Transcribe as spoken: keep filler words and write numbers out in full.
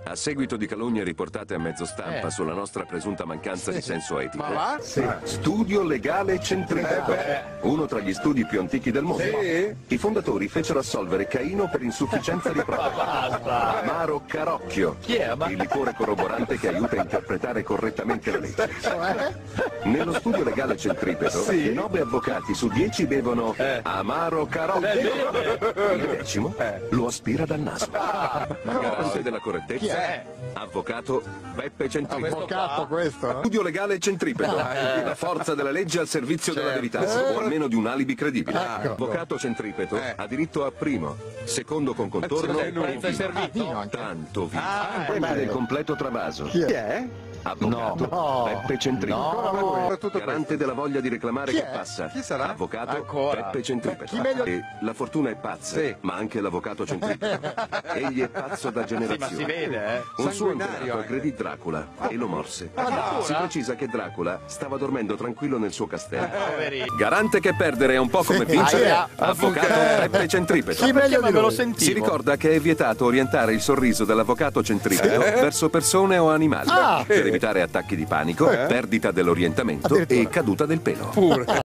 A seguito di calunnie riportate a mezzo stampa Eh. sulla nostra presunta mancanza di senso etico. Ma va? Sì. Studio legale centripeto, uno tra gli studi più antichi del mondo. Sì. I fondatori fecero assolvere Caino per insufficienza di prove. Amaro Carocchio, Chi è, ma- il liquore corroborante che aiuta a interpretare correttamente la legge. Nello studio legale centripeto, Sì. nove avvocati su dieci bevono Amaro Carocchio. Il decimo lo aspira dal naso. Garante della correttezza, avvocato Beppe Centripeto. Avvocato questo, no? Studio legale centripeto, la forza della legge al servizio della verità, o almeno di un alibi credibile. Avvocato centripeto ha diritto a primo, secondo con contorno, Il prezzo è servito? Vino anche. tanto vino. Ah, Prima del completo travaso. Chi è? Avvocato No. Beppe Centripeto. No, tutto Garante della voglia di reclamare Chi che è? passa. Chi sarà? Avvocato Ancora? Beppe Centripeto. Chi meglio- E la fortuna è pazza, Sì. ma anche l'avvocato Centripeto. Egli è pazzo da Sì, generazione. ma si vede, eh. Un suo Sanguinario antenato anche. aggredì Dracula e lo morse. addirittura? Si precisa che Dracula stava dormendo tranquillo nel suo castello. Poverino. Garante che perdere è un po' come vincere. Aia. Avvocato Beppe Centripeto. Chi meglio ma di me lo lui? sentivo. Si ricorda che è vietato orientare il sorriso dell'avvocato centripeto verso persone o animali Ah. per evitare attacchi di panico, perdita dell'orientamento Addirittura. e caduta del pelo. Pure.